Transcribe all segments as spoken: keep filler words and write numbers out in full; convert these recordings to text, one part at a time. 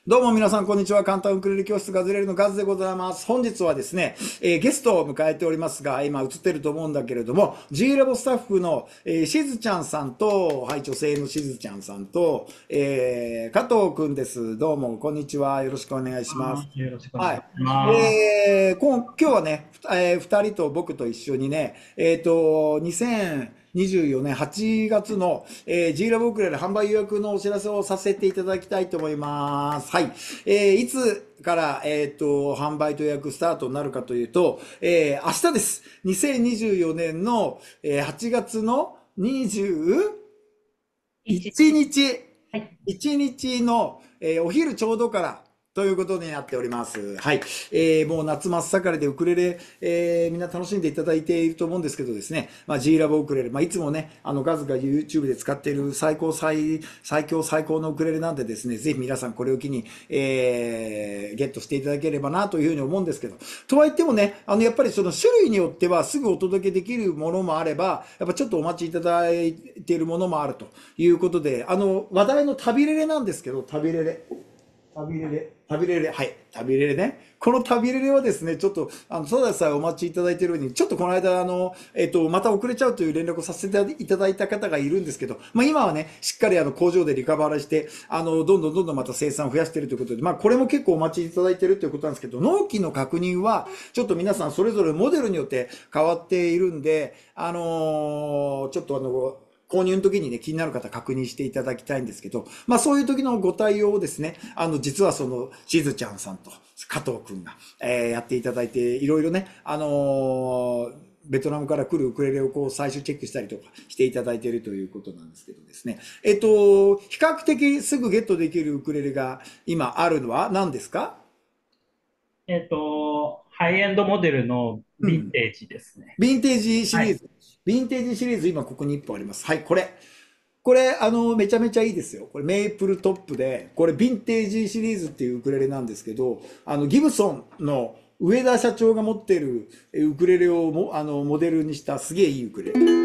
どうも皆さん、こんにちは。簡単ウクレレ教室ガズレレのガズでございます。本日はですね、えーゲストを迎えておりますが、今映ってると思うんだけれども、G ラボスタッフの、えーしずちゃんさんと、はい、女性のしずちゃんさんと、えー加藤くんです。どうも、こんにちは。よろしくお願いします。 ます。よろしくお願いはい。 します。 えー、今今日はね、ふえー二人と僕と一緒にね、えっと、にせんにじゅうよねんはちがつの、えー、G ラボウクレレ販売予約のお知らせをさせていただきたいと思います。はい。えー、いつから、えっと、販売と予約スタートになるかというと、えー、明日です。にせんにじゅうよねんの、えー、はちがつのにじゅういちにち、 はい。 いちにちの、えーお昼ちょうどからということになっております。はい。えーもう夏真っ盛りでウクレレ、えーみんな楽しんでいただいていると思うんですけどですね、まあ、G ラボウクレレ、まあ、いつもね、あの、ガズが YouTube で使っている最高最、最強最高のウクレレなんでですね、ぜひ皆さんこれを機に、えーゲットしていただければなというふうに思うんですけど、とはいってもね、あの、やっぱりその種類によってはすぐお届けできるものもあれば、やっぱちょっとお待ちいただいているものもあるということで、あの、話題の旅レレなんですけど、旅レレ。旅レレ。旅レレ。はい。旅レレね。この旅レレはですね、ちょっと、あの、ただでさえお待ちいただいているのに、ちょっとこの間、あの、えっと、また遅れちゃうという連絡をさせていただいた方がいるんですけど、まあ今はね、しっかりあの、工場でリカバーして、あの、どんどんどんどんまた生産を増やしているということで、まあこれも結構お待ちいただいているということなんですけど、納期の確認は、ちょっと皆さんそれぞれモデルによって変わっているんで、あのーちょっとあの、購入の時にね、気になる方確認していただきたいんですけど、まあそういう時のご対応をですね、あの、実はその、しずちゃんさんと加藤くんが、えーやっていただいて、いろいろね、あのーベトナムから来るウクレレをこう最終チェックしたりとかしていただいているということなんですけどですね。えっと、比較的すぐゲットできるウクレレが今あるのは何ですか？ えっと、ハイエンドモデルのうん。 ヴィンテージですね。 ヴィンテージシはい。 リーズ。ヴィンテージシリーズ今ここにいっぽんあります。はい、これ。これ、あの、めちゃめちゃいいですよ。これ、メイプルトップで、これ、ヴィンテージシリーズっていうウクレレなんですけど、あの、ギブソンの上田社長が持ってるえウクレレをも、あの、モデルにしたすげえいいウクレレ。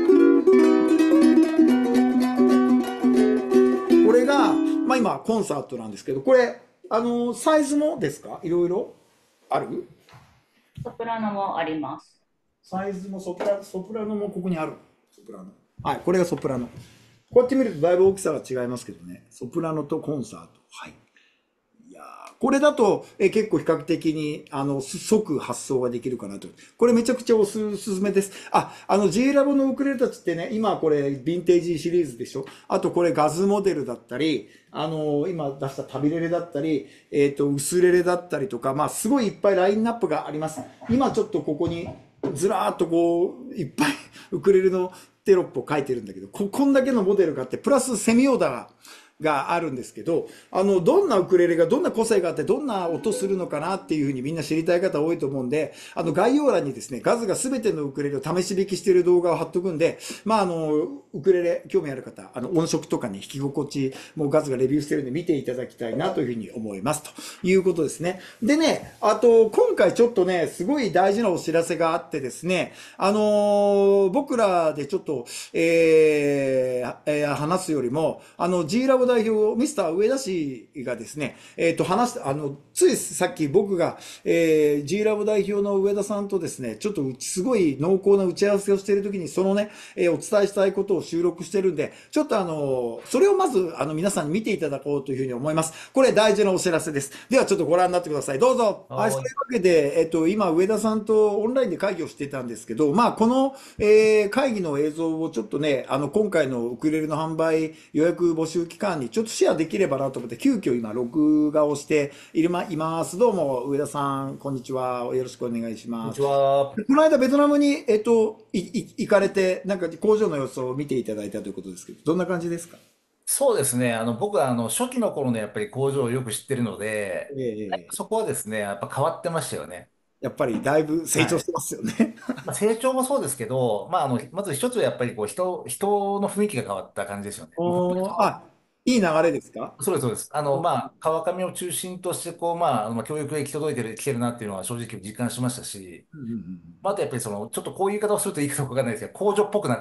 これが、まあ今、コンサートなんですけど、これ、あの、サイズもですか？いろいろある？ ソプラノもあります。 サイズもソプラ、ソプラノもここにある。ソプラノ。はい、これがソプラノ。こうやって見るとだいぶ大きさが違いますけどね。ソプラノとコンサート。はい。いやーこれだと、え結構比較的に、あの、す即発送ができるかなと。これめちゃくちゃおすすめです。あ、あの G ラボのウクレレたちってね、今これヴィンテージシリーズでしょ。あとこれガズモデルだったり、あの、今出した旅レレだったり、えっと、薄レレだったりとか、まあすごいいっぱいラインナップがあります。今ちょっとここにずらーっとこう、いっぱいウクレレのテロップを書いてるんだけど、こ、こんだけのモデルがあって、プラスセミオーダーがあるんですけど、あの、どんなウクレレがどんな個性があってどんな音するのかなっていうふうにみんな知りたい方多いと思うんで、あの、概要欄にですね、ガズが全てのウクレレを試し弾きしている動画を貼っとくんで、まあ、あの、ウクレレ興味ある方、あの、音色とかね、弾き心地もガズがレビューしてるんで見ていただきたいなというふうに思います。ということですね。でね、あと、今回ちょっとね、すごい大事なお知らせがあってですね、あのー僕らでちょっと、えーえー話すよりも、あの、G ラボ代表、ミスター上田氏がですね、えっと、話した、あの、ついさっき僕が、えー、G ラボ代表の上田さんとですね、ちょっとすごい濃厚な打ち合わせをしているときに、そのね、えーお伝えしたいことを収録してるんで、ちょっとあの、それをまず、あの、皆さんに見ていただこうというふうに思います。これ大事なお知らせです。ではちょっとご覧になってください。どうぞ。はい、そうはい。 いうわけで、えっと、今、上田さんとオンラインで会議をしていたんですけど、まあ、この、えー会議の映像をちょっとね、あの、今回のウクレレの販売予約募集期間にちょっとシェアできればなと思って、急遽今、録画をしているま、います。どうも、上田さん、こんにちは。よろしくお願いしこんにちます。 は。 この間、ベトナムに、えっと、い、い、行かれて、なんか工場の様子を見ていただいたということですけど、どんな感じですか？ そうですね。あの、僕はあの、初期の頃のやっぱり工場をよく知ってるので、 ええ、 そこはですね、やっぱ変わってましたよね。 やっぱりだいぶ成はい。 長してますよね。 まあ、成長もそうですけど、まあ、あの、まず一つはやっぱりこう、人、人の雰囲気が変わった感じですよね。もう本当にそおー、あ、いい流れですか？ の、そうです、そうです。あの、まあ、川上を中心として、こう、まあ、あのまあ教育が行き届いてる、来てるなっていうのは正直実感しましたし、 うんうんうん。 まあ、あとやっぱりその、ちょっとこういう言い方をするといいかどうかわかんないですけど、工場っぽくなってると。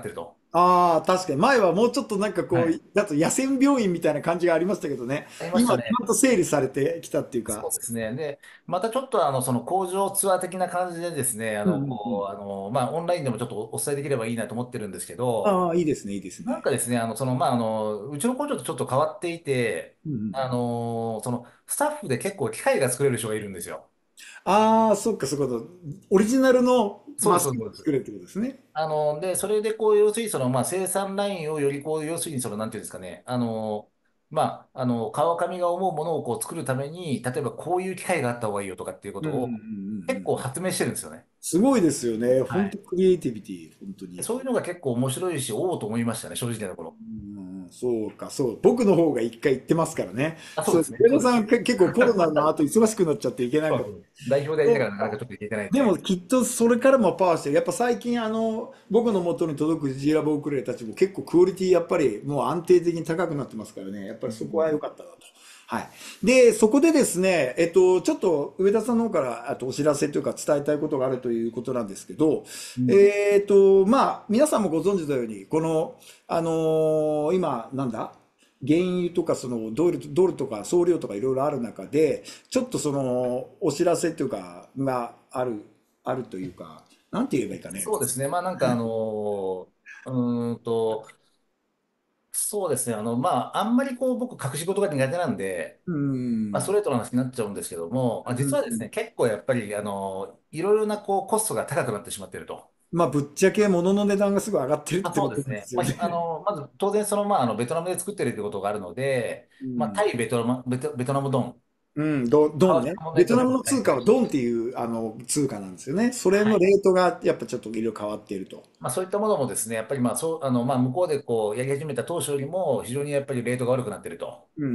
ああ、確かに。前はもうちょっとなんかこう、 はい。 だと野戦病院みたいな感じがありましたけどね。 ありまし今、ちたね。 ゃんと整理されてきたっていうか。 そうですね。で、またちょっとあの、その工場ツアー的な感じでですね、あうんの、 うんうん。 こう、あの、まあ、オンラインでもちょっとお伝えできればいいなと思ってるんですけど、 ああ、いいですね、いいですね。 なんかですね、あの、その、まあ、あの、うちの工場とちょっと変わっていて、 うんうん。 あの、その、スタッフで結構機械が作れる人がいるんですよ。 ああ、そっかそっか。オリジナルのそうです、 マシンをそうです。 作れるってことですね。 あの、で、それで、こう、要するに、その、まあ、生産ラインをより、こう、要するに、その、なんていうんですかね、あの、まあ、あの、川上が思うものをこう作るために、例えばこういう機械があった方がいいよとかっていうこうんうんうんうとを結構ん。 発明してるんですよね。 すごいですよね。 はい。 本当クリエイティビティ、本当に。 でそういうのが結構面白いし、おおと思いましたね、正直なところ。 うん、そうか、そう。僕の方が一回行ってますからね。 あ、そうそう、 ですね。 上田そうです。 さんけ結構コロナの後忙しくなっちゃっていけなかった。 そうそう代表でやりそうながらなかなかちょっといけてないんでもで。 きっとそれからもパワーしてる。やっぱ最近あの、僕の元に届くジーラボウクレレたちも結構クオリティやっぱりもう安定的に高くなってますからね。やっぱりそこは良かったなと。はい。で、そこでですね、えっと、ちょっと上田さんの方からあとお知らせというか伝えたいことがあるということなんですけど、 うん。 えっと、まあ、皆さんもご存知のように、この、あのー今、なんだ原油とかそのドル、ドルとか送料とかいろいろある中で、ちょっとそのお知らせというか、がある、あるというか、なんて言えばいいかね。 そうですね。まあなんかあのーうーんと、そうですね。あの、まあ、あんまりこう僕隠し事が苦手なんで、 うまあ、スん。 トレートな話になっちゃうんですけども、まあ、実はですね、結構やっぱり、あの、いろいろなこうコストが高くなってしまっていると。 まあ、ぶっちゃけ物の値段がすごい上がってるっまあ、 てことそうですね。まあ、 なんですよね。 ひあの、まず当然その、まあ、あの、ベトナムで作ってるってことがあるので、まあ、 うん。 対ベトナム、ベト、ベトナムドン、 うん、ド、ドンね。 為替の問題ベトナムっていうのはの通貨は大変でしドンっていうあの通貨なんですよね。それはい。 のレートがやっぱちょっといろいろ変わっていると。 まあ、そういったものもですね、やっぱりまあ、そう、あの、まあ、向こうでこう、やり始めた当初よりも、非常にやっぱりレートが悪くなっているとうん。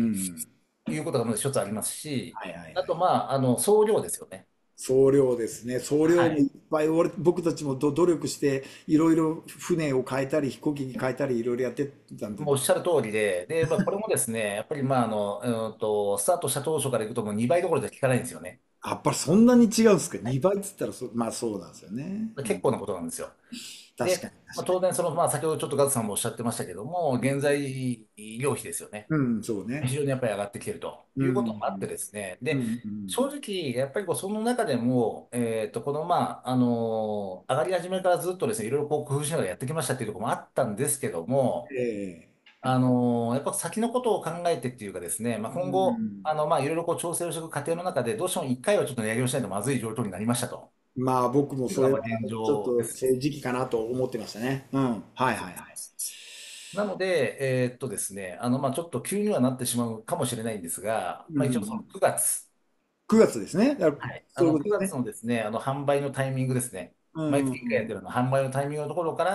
いうことがまず一つありますし、 はいはいはい。 あと、まあ、あの、送料ですよね。 送料ですね。送料はい。 もいっぱい俺、僕たちもど努力して、いろいろ船を変えたり、飛行機に変えたり、いろいろやってたんで、 もうおっしゃる通りで、で、まあ、これもですね、やっぱりまあ、あの、うーんと、スタートした当初からいくともうにばいどころじゃ効かないんですよね。 やっぱりそんなに違うんですか？ はい。 に 倍っつったらそ、まあそうなんですよね。うん、 結構なことなんですよ。で、 確かにまあ、 確か当然、その、まあ、先ほどちょっとガズさんもおっしゃってましたけども、 に。 原材料費ですよね。 うん、そうね。 非常にやっぱり上がってきているとういうこともあってん、 ですね。 うん、 で、 うん。 正直、やっぱりこうその中でも、えっと、この、まあ、あの上がり始めからずっとですね、いろいろこう工夫しながらやってきましたっていうところもあったんですけども、 ええ、 あのやっぱ先のことを考えてっていうかですね、まあ、 う今後、 ん。 あの、まあ、いろいろこう調整をしていく過程の中で、どうしてもいっかいはちょっと値上げをしないとまずい状況になりましたとまあ僕もいうのそれはがまあ現ちょっ状ですね。 とそういう時期かなと思ってましたね。うん。はいはいはい。 なので、えーっとですね、あの、まあ、ちょっと急にはなってしまうかもしれないんですが、 うん、 まあ、 うん、 一応そのくがつ、 くがつですね。だからはい。あそういの、9 うことですね。 月のですね、あの、販売のタイミングですね。 う毎ん、う月いっかいやってん、 るの販売のタイミングのところから、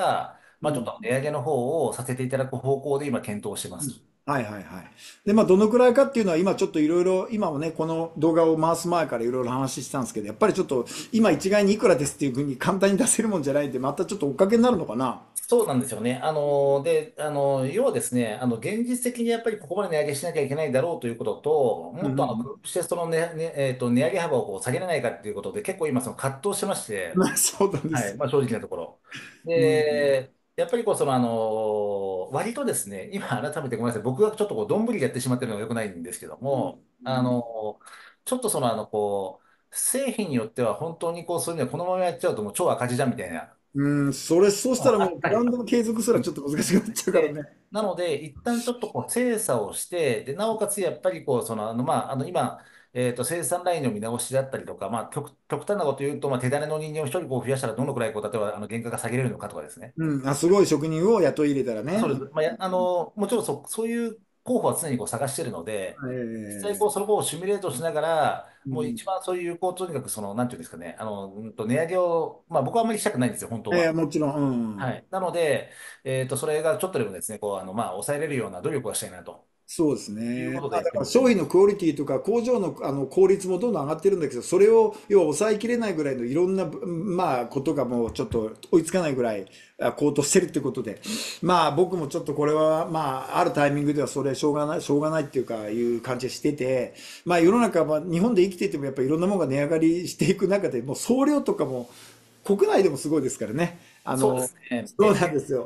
まあ、ちょっうん。 と値上げの方をさせていただく方向で今検討してまうん、 す。 はいはいはい。で、まあ、どのくらいかっていうのは、今ちょっといろいろ、今もね、この動画を回す前からいろいろ話したんですけど、やっぱりちょっと、今一概にいくらですっていうふうに簡単に出せるもんじゃないんで、またちょっと追っかけになるのかな。 そうなんですよね。あの、で、あの、要はですね、あの、現実的にやっぱりここまで値上げしなきゃいけないだろうということと、 うん、 もっとあの、 うん、 工夫してそのね、ね、えっと、値上げ幅をこう下げれないかっていうことで、結構今その葛藤してまして、 まあ、そうなんではい。 す。 まあ、正直なところ。 うん、 で、やっぱりこう、その、あの、割とですね、今改めてごめんなさい。僕がちょっとこう、どんぶりでやってしまってるのが良くないんですけどうん、 も、あの、ちょっとその、あの、こう、製品によっては本当にこう、そういうのはこのままやっちゃうともう超赤字じゃんみたいな、 うん、うん、それ、そうしたらあもうブランったりと。 ドの継続すらちょっと難しくなっちゃうからで、 ね。 なので、一旦ちょっとこう精査をして、で、なおかつやっぱりこう、その、あの、まあ、あの、今、えっと、生産ラインの見直しだったりとか、まあ、極、極端なこと言うと、まあ、手種の人間を一人こう増やしたらどのくらいこう、例えば、あの、原価が下げれるのかとかですね。 うん、あ、すごい職人を雇い入れたらね。 そうです。まあ、や、あの、もちろんそ、そういう候補は常にこう探しているので、実際こう、そええ、 のをシミュレートしながら、 うん、 もう一番そういう、こう、とにかくその、なんていうんですかね、あの、うんと、値上げを、まあ、僕はあんまりしたくないんですよ、本当ええ、 は。 もちろん、うん。 はい。なので、えっと、それがちょっとでもですね、こう、あの、まあ、抑えれるような努力をしたいなとそうですね。 いうことでまあ、だからやってますね。 商品のクオリティとか工場の、あの効率もどんどん上がってるんだけど、それを要は抑えきれないぐらいのいろんな、まあ、ことがもうちょっと追いつかないぐらいあ高騰してるってことで、まあ僕もちょっとこれは、まあ、あるタイミングではそれしょうがない、しょうがないっていうかいう感じがしてて、まあ世の中は日本で生きていてもやっぱりいろんなものが値上がりしていく中で、もう送料とかも国内でもすごいですからね。あの、 そうですね。 そうえ、 なんですよ。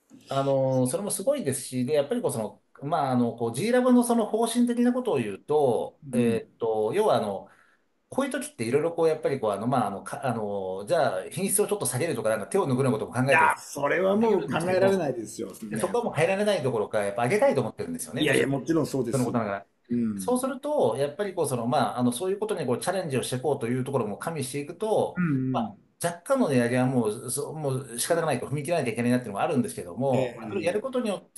あの、それもすごいですし、で、やっぱりこう、その、まあ、あの、こう、G ラボのその方針的なことを言うと、 うん。 えーっと、要は、あの、こういう時っていろいろこう、やっぱりこう、あの、まあ、あの、か、あの、じゃあ、品質をちょっと下げるとか、なんか手を拭うようなことも考いや、 えてそれはできもうるんですけ考えられないど、 ですよ。 で、 ね。 そこはもう変えられないどころか、やっぱ上げたいと思ってるんですよね、 いやいや、 むしろ。 もちろんそうです。 そのことながら。 うん。 そうすると、やっぱりこう、その、まあ、あの、そういうことにこう、チャレンジをしていこうというところも加味していくと、 うんうん。 まあ、若干の値上げはもう、そ、もう仕方がないと踏み切らなきゃいけないなっていうのがあるんですけども、まあそれをやるええ、 ことによって、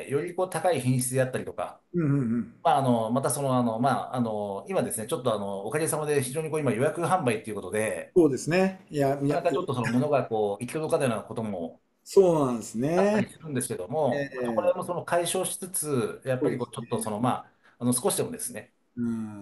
よりこう、高い品質であったりとか、 うんうんうん。 まあ、あの、またその、あの、まあ、あの、今ですね、ちょっとあの、おかげさまで非常にこう、今予約販売っていうことで、 そうですね。いや、いや、 なかなかちょっとその物がこう、行き届かないようなこともそうなんですあったね。 りするんですけどえも、まあ、これえ、 もその解消しつつ、やっそうでぱりこう、ちょっとそすね。 の、まあ、あの、少しでもですね、 うん。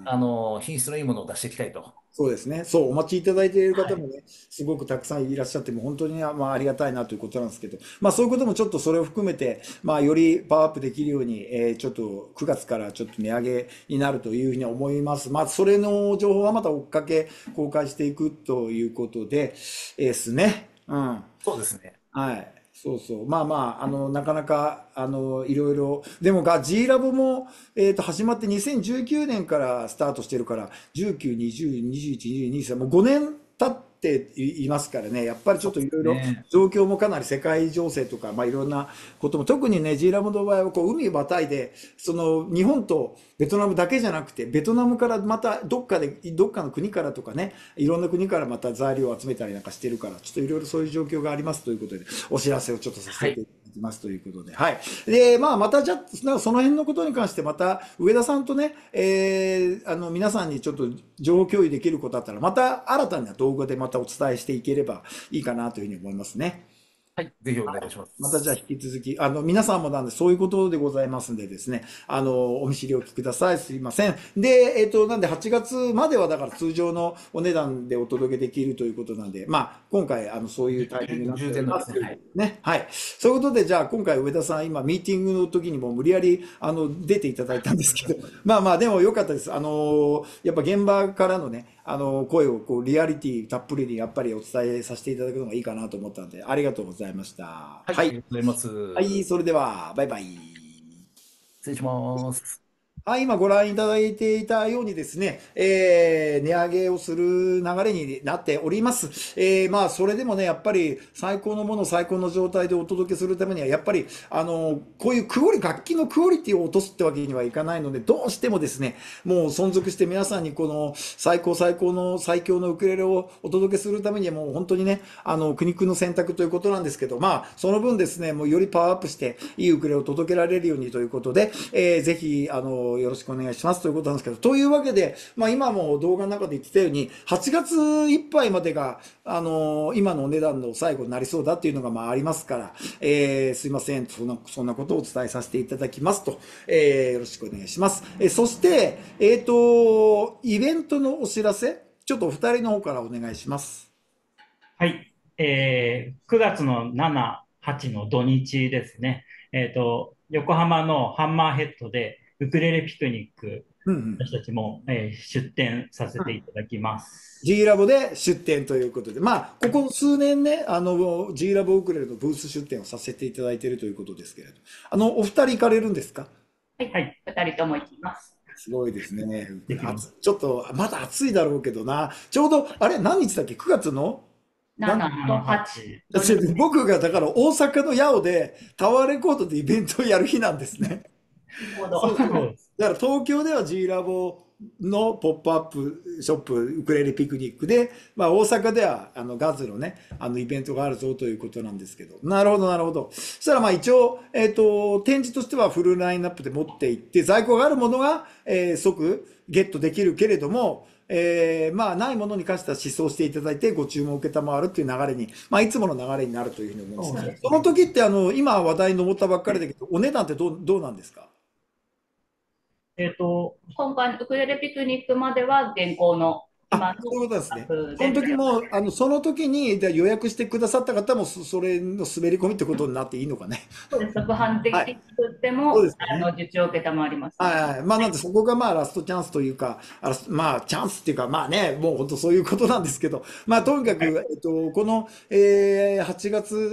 あの、品質のいいものを出していきたいと。 そうですね。そう、お待ちいただいているはい。 方もね、すごくたくさんいらっしゃって、もう本当に、まあ、ありがたいなということなんですけど、まあ、そういうこともちょっとそれを含めて、まあ、よりパワーアップできるように、えーちょっとくがつからちょっと値上げになるというふうに思います。まあ、それの情報はまた追っかけ、公開していくということでですね。うん。 そうですね。 はい。そうそう。まあまあ、あの、なかなか、あの、いろいろ。でもが、G ラボも、えっと、始まってにせんじゅうきゅうねんからスタートしてるから、じゅうきゅう、にじゅう、にじゅういち、にじゅうに、にじゅうさん、もうごねん経っていますからね。やっぱりちょっそうでといろいろすね。 状況もかなり世界情勢とか、まあいろんなことも、特にね、G ラボの場合は、こう、海をまたいで、その、日本とベトナムだけじゃなくて、ベトナムからまたどっかで、どっかの国からとかね、いろんな国からまた材料を集めたりなんかしてるから、ちょっといろいろそういう状況がありますということで、お知らせをちょっとさはい。 せていただきますということで、はい。で、まあ、またじゃあ、その辺のことに関して、また上田さんとね、えー、あの、皆さんにちょっと情報共有できることあったら、また新たな動画でまたお伝えしていければいいかなというふうに思いますね。 はい。ぜひお願いいたしままたじゃあす。 引き続き、あの、皆さんもなんでそういうことでございますんでですね、あの、お見知りおきください。すいません。で、えっと、なんではちがつまではだから通常のお値段でお届けできるということなんで、まあ、今回、あの、そういうじゅタイミングになって従おり前のですね。 ますということはい。 でね。はい。そういうことで、じゃあ今回上田さん、今、ミーティングの時にも無理やり、あの、出ていただいたんですけど、まあまあ、でも良かったです。あの、やっぱ現場からのね、あの、声をこう、リアリティたっぷりにやっぱりお伝えさせていただくのがいいかなと思ったんで、ありがとうございました。 はい。あはい。 りがとうございまはい、 す。 それでは、バイバイ。 失礼します。 はい、今ご覧いただいていたようにですね、えー、値上げをする流れになっております。えー、まあ、それでもね、やっぱり最高のものを最高の状態でお届けするためには、やっぱり、あの、こういうクオリ、楽器のクオリティを落とすってわけにはいかないので、どうしてもですね、もう存続して皆さんにこの最高最高の最強のウクレレをお届けするためには、もう本当にね、あの、苦肉の選択ということなんですけど、まあ、その分ですね、もうよりパワーアップして、いいウクレレを届けられるようにということで、えー、ぜひ、あの、よろしくお願いしますということなんですけど、というわけで、まあ今も動画の中で言ってたように、はちがついっぱいまでが、あの、今のお値段の最後になりそうだっていうのがまあありますから、えー、すいません、そんな、そんなことをお伝えさせていただきますと、えー、よろしくお願いします。えー、そして、えっと、イベントのお知らせ、ちょっとお二人の方からお願いします。 はい。えー、くがつのしち、はちの土日ですね。えっと、横浜のハンマーヘッドでウクレレピクニック、 うんうん。 私たちも、えー出展させていただきます。 G ラボで出店ということで、まあ、ここ数年ね、あの、G ラボウクレレのブース出店をさせていただいているということですけれど、あの、お二人行かれるんですか？ はい、 はい。 ふたりとも行きます。 すごいですね。 できます。 暑ちょっと、まだ暑いだろうけどな。ちょうど、あれ、何日だっけ？ く 月のなんななとはち、土日。 僕がだから大阪の八尾でタワーレコードでイベントをやる日なんですね。 ちょうど。 そうそう。 そうです。 だから東京では G ラボのポップアップショップウクレレピクニックで、まあ大阪ではあのガズのね、あのイベントがあるぞということなんですけど。なるほど、なるほど。そしたらまあ一応、えっと、展示としてはフルラインナップで持っていって、在庫があるものが、えー即ゲットできるけれども、えーまあ、ないものに関しては試奏していただいてご注文を受けたまわるっていう流れに、まあ、いつもの流れになるというふうに思うんですけど、 そうですね。 その時ってあの、今話題に上ったばっかりだけど、お値段ってどう、どうなんですか？ えっと、 今回のウクレレピクニックまでは現行のあ、 今のそういうことです価ね。その格で、 時も、あの、その時にで予約してくださった方も、そそれの滑り込みってことになっていいのかね。 そうです。即販的はい。 に作ってそうも、 ですよね。 あの、受注を受けたまわりますので。 はいはい。まあ、なんでそこがまあラストチャンスというか、あらまあチャンスっていうか、まあね、もう本当そういうことなんですけど、まあとにかはい。 く、えっと、この、えーはちがつ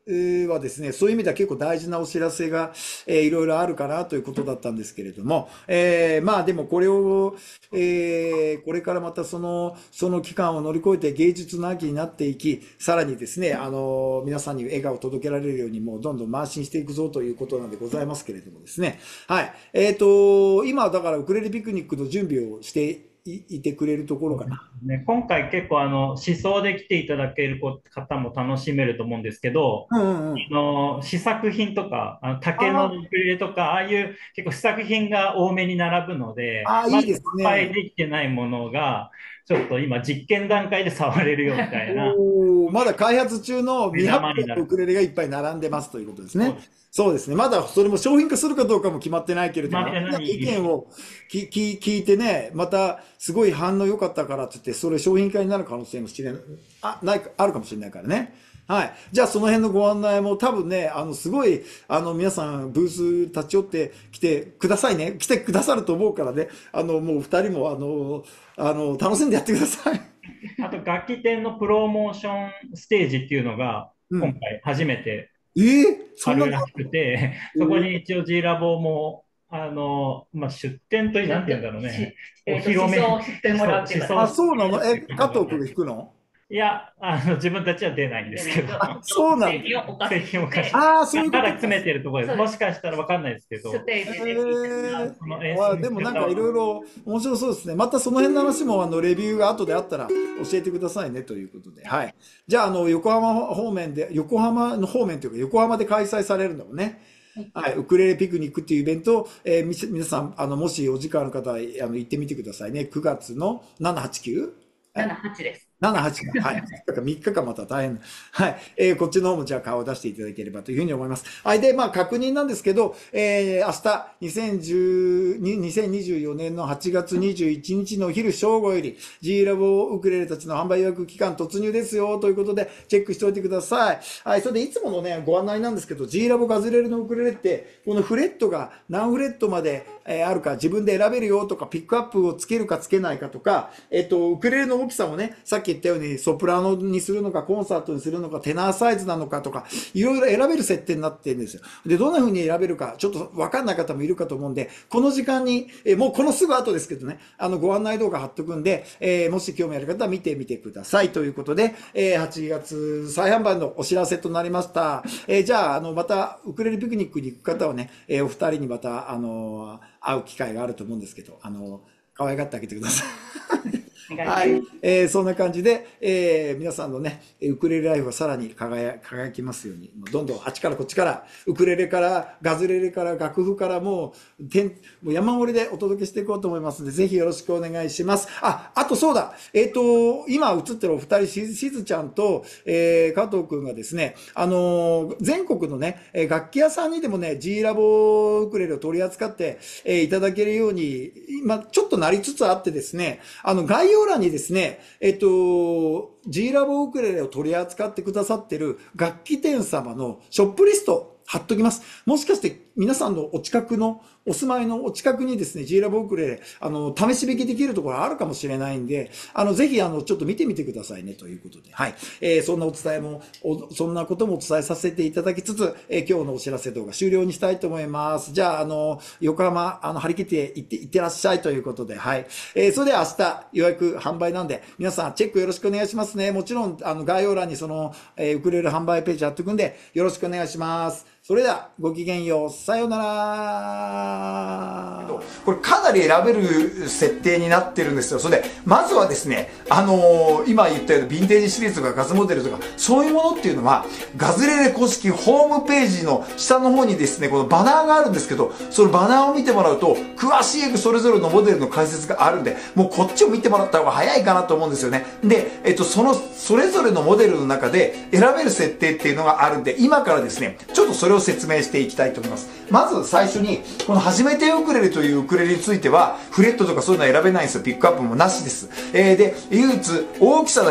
えーはですね、そういう意味では結構大事なお知らせが、えーいろいろあるかなということだったんですけれども、えーまあでもこれを、えーこれからまたその、その期間を乗り越えて芸術の秋になっていき、さらにですね、あの、皆さんに笑顔を届けられるようにもうどんどん邁進していくぞということなんでございますけれどもですね。はい。えっと、今だからウクレレピクニックの準備をしてい、いてくれるところかな。 ね、今回結構あの思想で来ていただける方も楽しめると思うんですけど、 うんうんうん。 あの試作品とか、あの竹のあウクレレとか、ああいう結構試作品が多めに並ぶので、 あ、ああ、いまだいです販売ね。 できてないものが、ちょっと今実験段階で触れるよみたいなおー、まだ開発中の目未発玉になる。 表のウクレレがいっぱい並んでますということですね。 そうです。 そうですね。まだそれも商品化するかどうかも決まってないけれども、 決まってなみんなの意見い。 をきき聞いてね、またすごい反応良かったからって言って、それ商品化になる可能性もしれない、あ、ない、あるかもしれないからね。はい。じゃあその辺のご案内も多分ね、あの、すごい、あの、皆さんブース立ち寄ってきてくださいね。来てくださると思うからね。あの、もう二人も、あの、あの、楽しんでやってください。 あと楽器店のプロモーションステージっていうのがうん。 今回初めてええ、そんなのああるらしくて、そこる。 に一応 G ラボも、あの、まあ、出店という、なんて言うんだろうね、 し、 おえっと、 披露目、 思想を知ってもそう、 らうっていうか、 思想をあ、 してもらうそうなのえ、 っていうことで、 加藤君が弾くの？ いや、あの、自分たちは出ないんですけど、 でないと、 あ、 一応そうなんだ。 製品を置か製せ品を貸し、 て、 ああ、そういうこまだとか。 詰めてるところです。 そうです。 もしかしたらわかんないですけど、 ステージで弾いてもらうえっていう。 その演え、あ、 奏のでもなんかい仕方は、 ろいろ面白そうですね。またその辺の話もあのレビューが後であったら教えてくださいねということで。はい。じゃあ、あの、横浜方面で、横浜の方面というか横浜で開催されるのもね。はい。ウクレレピクニックっていうイベントを、えーみ皆さん、あの、もしお時間ある方は、あの、行ってみてくださいね。くがつのなな、はち、きゅう？はなな、 い。 はちです。 なな、はちか。はい。みっかかんまた大変。はい。えーこっちの方もじゃあ顔を出していただければというふうに思います。はい。で、まあ確認なんですけど、えー明日、にせんじゅうににせんにじゅうよねんのはちがつにじゅういちにちの昼正午より G ラボウクレレたちの販売予約期間突入ですよということでチェックしておいてください。はい。それでいつものね、ご案内なんですけど、G ラボガズレレのウクレレって、このフレットが何フレットまで、えーあるか自分で選べるよとか、ピックアップをつけるかつけないかとか、えっと、ウクレレの大きさもね、さっき言ったようにソプラノにするのか、コンサートにするのか、テナーサイズなのかとか、いろいろ選べる設定になってるんですよ。で、どんな風に選べるか、ちょっとわかんない方もいるかと思うんで、この時間に、えーもうこのすぐ後ですけどね、あの、ご案内動画貼っとくんで、えーもし興味ある方は見てみてくださいということで、えーはちがつ再販売のお知らせとなりました。えーじゃあ、あの、また、ウクレレピクニックに行く方はね、えーお二人にまた、あの会う機会があると思うんですけど、あの可愛がってあげてください。 お願いしはい。 ます。 えーそんな感じで、えー皆さんのね、ウクレレライフがさらに輝、輝きますように、もうどんどんあっちからこっちから、ウクレレから、ガズレレから、楽譜からもう、てんもう山盛りでお届けしていこうと思いますので、ぜひよろしくお願いします。あ、あとそうだ、えっと、今映ってるお二人、ししずちゃんと、えー加藤くんがですね、あのー全国のね、えー楽器屋さんにでもね、G ラボウクレレを取り扱って、えーいただけるように、今、ちょっとなりつつあってですね、あの、概要欄にですね、えっと、G ラボウクレレを取り扱ってくださってる楽器店様のショップリスト貼っときます。もしかして皆さんのお近くの、お住まいのお近くにですね、G ラボウクレレ、あの、試し弾きできるところあるかもしれないんで、あの、ぜひ、あの、ちょっと見てみてくださいね、ということで。はい。えーそんなお伝えも、おそんなこともお伝えさせていただきつつ、えー今日のお知らせ動画終了にしたいと思います。じゃあ、あの、横浜、あの、張り切って行って、行ってらっしゃいということで、はい。えーそれでは明日予約販売なんで、皆さんチェックよろしくお願いしますね。もちろん、あの、概要欄にその、えーウクレレ販売ページ貼っておくんで、よろしくお願いします。それでは、ごきげんよう。さようなら。これかなり選べる設定になってるんですよ。それで、まずはですね、あのー今言ったようなヴィンテージシリーズとかガズモデルとか、そういうものっていうのは、ガズレレ公式ホームページの下の方にですね、このバナーがあるんですけど、そのバナーを見てもらうと、詳しいそれぞれのモデルの解説があるんで、もうこっちを見てもらった方が早いかなと思うんですよね。で、えっと、その、それぞれのモデルの中で選べる設定っていうのがあるんで、今からですね、ちょっとそれを説明していきたいと思います。まず最初に、この初めてウクレレというウクレレについては、フレットとかそういうのは選べないんですよ。ピックアップもなしです。えー、で、唯一、大きさだけ、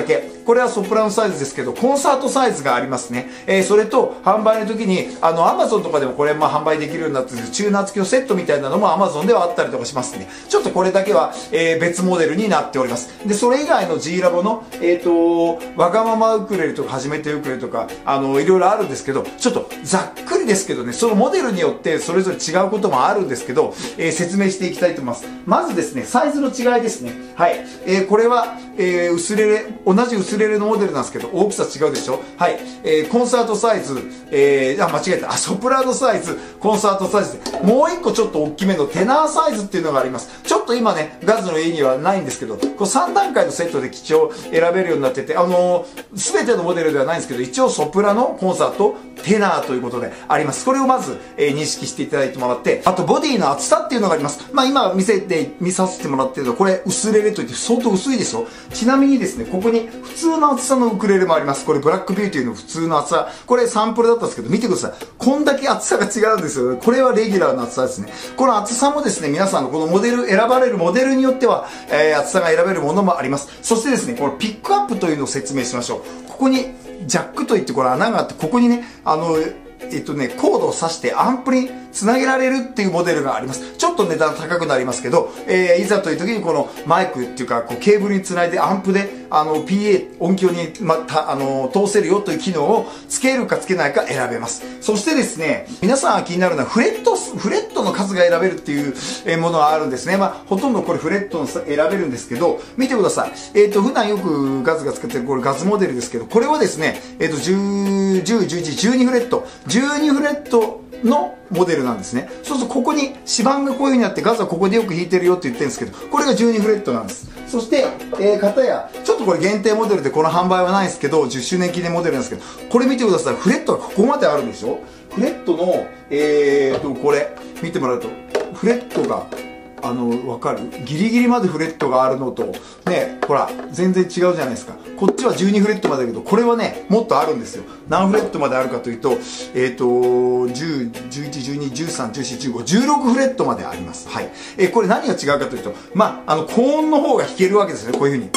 これはソプラノサイズですけど、コンサートサイズがありますね。えー、それと、販売の時に、あの、アマゾンとかでもこれ、まあ、販売できるようになってるチューナー付きのセットみたいなのもアマゾンではあったりとかしますんで、ちょっとこれだけは、えー、別モデルになっております。で、それ以外の G ラボの、えっと、わがままウクレレとか、初めてウクレレとか、あの、いろいろあるんですけど、ちょっとざっくりですけどね、そのモデルによってそれぞれ違うこともあるんですけど、えー、説明していきたいと思います。まずですね、サイズの違いですね。はい。えー、これは、えー、薄レレ、同じ薄レレのモデルなんですけど、大きさ違うでしょ。はい。えー、コンサートサイズ、えー、あ、間違えた。あ、ソプラノサイズ、コンサートサイズで、もう一個ちょっと大きめのテナーサイズっていうのがあります。ちょっと今ね、ガズの家にはないんですけど、こうさん段階のセットで基調選べるようになってて、あのー、すべてのモデルではないんですけど、一応ソプラノ、コンサート、テナーということであります。これをまず、えー、認識していただいてもらって、あとボディの厚さっていうのがあります。まあ今見せて、見させてもらってるのこれ薄レレといって相当薄いでしょ。ちなみにですね、ここに普通の厚さのウクレレもあります。これブラックビューティーの普通の厚さ。これサンプルだったんですけど、見てください。こんだけ厚さが違うんですよ。これはレギュラーの厚さですね。この厚さもですね、皆さんのこのモデル、選ばれるモデルによっては、えー、厚さが選べるものもあります。そしてですね、このピックアップというのを説明しましょう。ここにジャックといってこれ穴があって、ここにね、あの、えっとね、コードを挿してアンプにつなげられるっていうモデルがあります。ちょっと値段高くなりますけど、えー、いざという時にこのマイクっていうか、こうケーブルにつないでアンプで、あの、ピーエー、音響に、また、あの、通せるよという機能をつけるかつけないか選べます。そしてですね、皆さんが気になるのはフレット、フレットの数が選べるっていうものがあるんですね。まあ、ほとんどこれフレットの選べるんですけど、見てください。えっと、普段よくガズが使ってるこれガズモデルですけど、これはですね、えっと、じゅう、じゅう、じゅういち、じゅうにフレット、じゅうにフレットのモデルなんですね。そうするとここに指板がこういう風にあって、ガズはここでよく弾いてるよって言ってるんですけど、これがじゅうにフレットなんです。そして、えー、片やちょっとこれ限定モデルでこの販売はないですけど、じゅっしゅうねん記念モデルなんですけど、これ見てください。フレットがここまであるんでしょ。フレットのえーとこれ見てもらうと、フレットがあの分かる、ギリギリまでフレットがあるのとね、ほら全然違うじゃないですか。こっちはじゅうにフレットまでだけど、これはねもっとあるんですよ。何フレットまであるかというと、えっとじゅう、じゅういち、じゅうに、じゅうさん、じゅうよん、じゅうご、じゅうろくフレットまであります。はい。えー、これ何が違うかというと、まああの高音の方が弾けるわけですね。こういうふうに。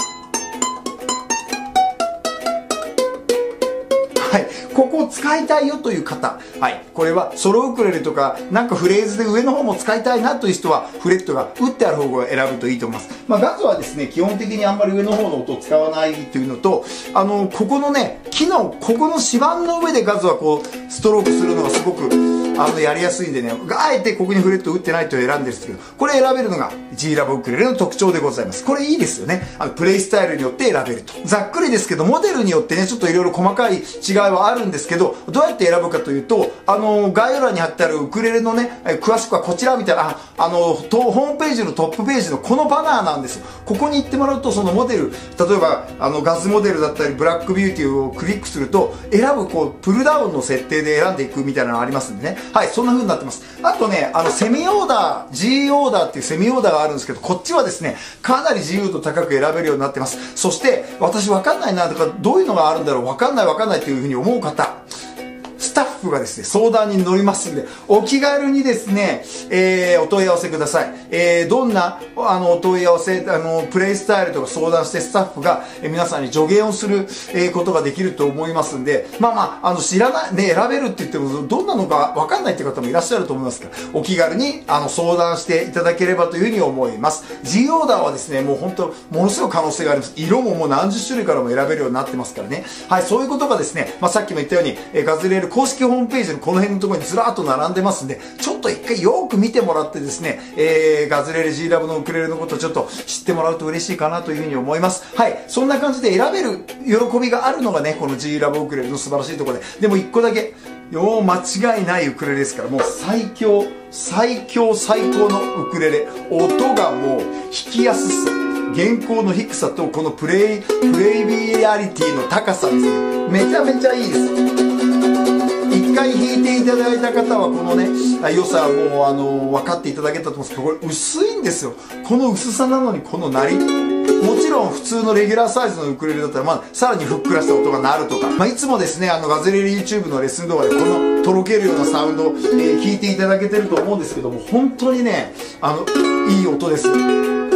はい、ここを使いたいよという方、はい、これはソロウクレレとかなんかフレーズで上の方も使いたいなという人はフレットが打ってある方を選ぶといいと思います。まあ、ガズはですね基本的にあんまり上の方の音を使わないというのと、あのここのね木のここの指板の上でガズはこうストロークするのがすごくあのやりやすいんでね、あえてここにフレット打ってないと選んでるんですけど、これ選べるのが G ラボウクレレの特徴でございます。これいいですよね。あのプレイスタイルによって選べると。ざっくりですけどモデルによってねちょっといろいろ細かい違いはあるんですけど、どうやって選ぶかというと、あの概要欄に貼ってあるウクレレのね詳しくはこちらみたいな、ああのとホームページのトップページのこのバナーなんですよ。ここに行ってもらうとそのモデル、例えばあのガズモデルだったりブラックビューティーをクリックすると選ぶこうプルダウンの設定で選んでいくみたいなのがありますんでね。はい、そんな風になってます。あとね、あのセミオーダー G オーダーっていうセミオーダーがあるんですけど、こっちはですねかなり自由度高く選べるようになってます。そして私わかんないなとか、どういうのがあるんだろう、わかんないわかんないというふうに思う方、スタッフがですね相談に乗りますんで、お気軽にですね、えー、お問い合わせください。えー、どんなあのお問い合わせ、あのプレイスタイルとか相談して、スタッフが、えー、皆さんに助言をする、えー、ことができると思いますんで、まあまああの知らないね、選べるって言ってもどんなのかわかんないっていう方もいらっしゃると思いますから、お気軽にあの相談していただければというふうに思います。 G オーダーはですねもう本当ものすごい可能性があります。色ももう何十種類からも選べるようになってますからね。はい、そういうことがですね、まあ、さっきも言ったように、えー、ガズレール公式ホームページこの辺のところにずらっと並んでますんで、ちょっと一回よく見てもらってですね、えー、ガズレレ G ラボのウクレレのことをちょっと知ってもらうと嬉しいかなというふうに思います。はい、そんな感じで選べる喜びがあるのがねこの G ラボウクレレの素晴らしいところで、でも一個だけよう間違いないウクレレですから、もう最強最強最高のウクレレ、音がもう弾きやすさ、原稿の低さとこのプレイプレイビアリティの高さですね、めちゃめちゃいいです。一回弾いていただいた方はこのね良さはもうあの分かっていただけたと思うんですけど、これ薄いんですよ。この薄さなのにこの鳴り、もちろん普通のレギュラーサイズのウクレレだったら、まあ、さらにふっくらした音が鳴るとか、まあ、いつもですねあのガズレレ YouTube のレッスン動画でこのとろけるようなサウンドを、えー、聞いていただけてると思うんですけども、本当にねあのいい音です。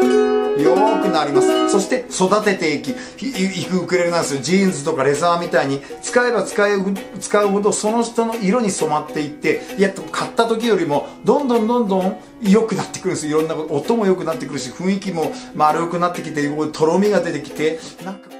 よーくなります。そして育てていきいくウクレレなんですよ。ジーンズとかレザーみたいに使えば使う使うほどその人の色に染まっていって、いや買った時よりもどんどんどんどん良くなってくるんですよ。いろんなこと、音も良くなってくるし、雰囲気も丸くなってきて、とろみが出てきて、なんか